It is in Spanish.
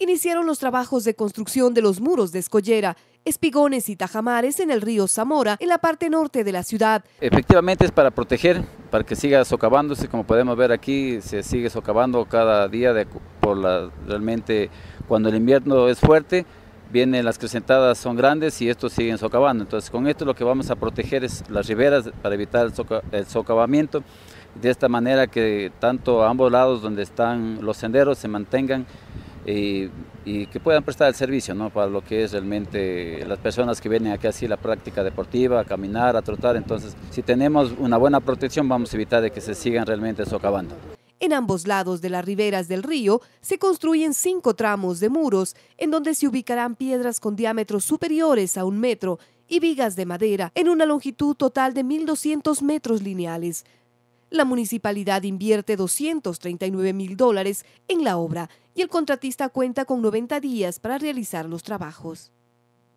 Iniciaron los trabajos de construcción de los muros de escollera, espigones y tajamares en el río Zamora, en la parte norte de la ciudad. Efectivamente es para proteger, para que siga socavándose, como podemos ver aquí, se sigue socavando cada día realmente cuando el invierno es fuerte, vienen las crecentadas son grandes y estos siguen socavando. Entonces con esto lo que vamos a proteger es las riberas para evitar el socavamiento, de esta manera que tanto a ambos lados donde están los senderos se mantengan y que puedan prestar el servicio, ¿no?, para lo que es realmente las personas que vienen aquí así la práctica deportiva, a caminar, a trotar. Entonces, si tenemos una buena protección, vamos a evitar de que se sigan realmente socavando. En ambos lados de las riberas del río se construyen 5 tramos de muros, en donde se ubicarán piedras con diámetros superiores a 1 metro y vigas de madera, en una longitud total de 1.200 metros lineales. La municipalidad invierte $239.000 en la obra y el contratista cuenta con 90 días para realizar los trabajos.